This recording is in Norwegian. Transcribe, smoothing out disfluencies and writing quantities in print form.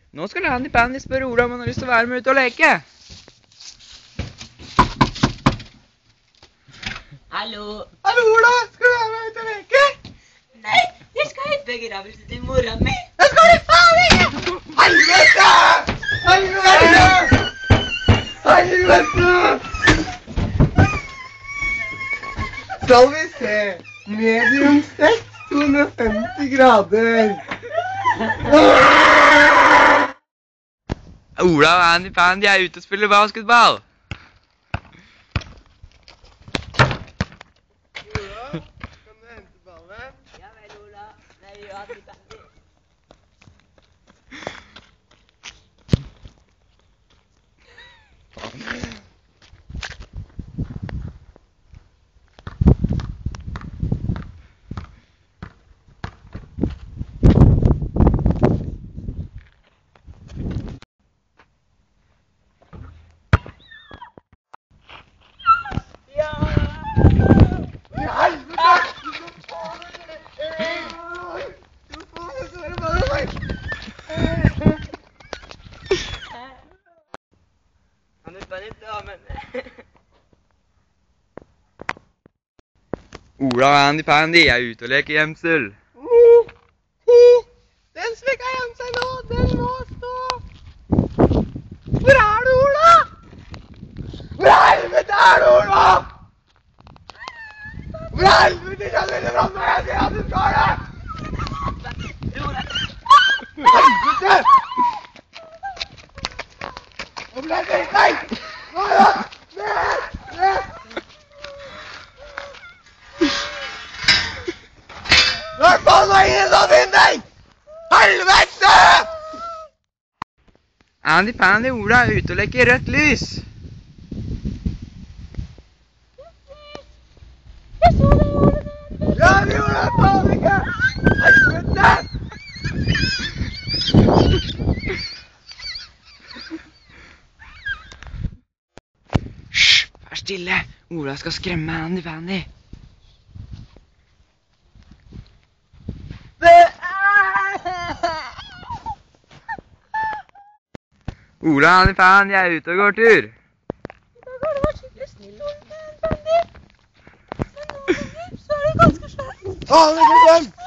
Nå skal Andy Pandy spørre Ola om han har lyst til å være med ut og leke. Hallo. Hallo, Ola. Skal du være med ut og leke? Nei, jeg skal i begravelse til mora mi. Jeg skal bli ferdig! Helvete! Helvete! Helvete! Skal vi se. Medium 6, 250 grader. Ola og Andy Pandy er ute og spiller basketball. Ola, kan du hente ballen? Ja vel, Ola. Nei, ja, Andy Pandy. Ola og Andy Pandy er ute og leker gjemsel. Den som ikke har gjemt seg nå, den må stå. Hvor er du, Ola? Hvor helvete er du, Ola? Hvor helvete kommer du fram når jeg sier at du skal det? Helvete! Nå ble jeg dritt deg! Nå er det! Ned! Nå er faen meg ingen som finner deg! Helvete! Andy Pandy og Ola er ute og leker rødt lys. Ja, vi gjorde det faen ikke! Helvete! Hysj, vær stille. Ola skal skremme Andy Pandy. Ola og Andy Pandy er ute og går tur. I dag har du vært skikkelig snill, Andy Pandy. Men nå, så er du ganske slem. Faen ikke den!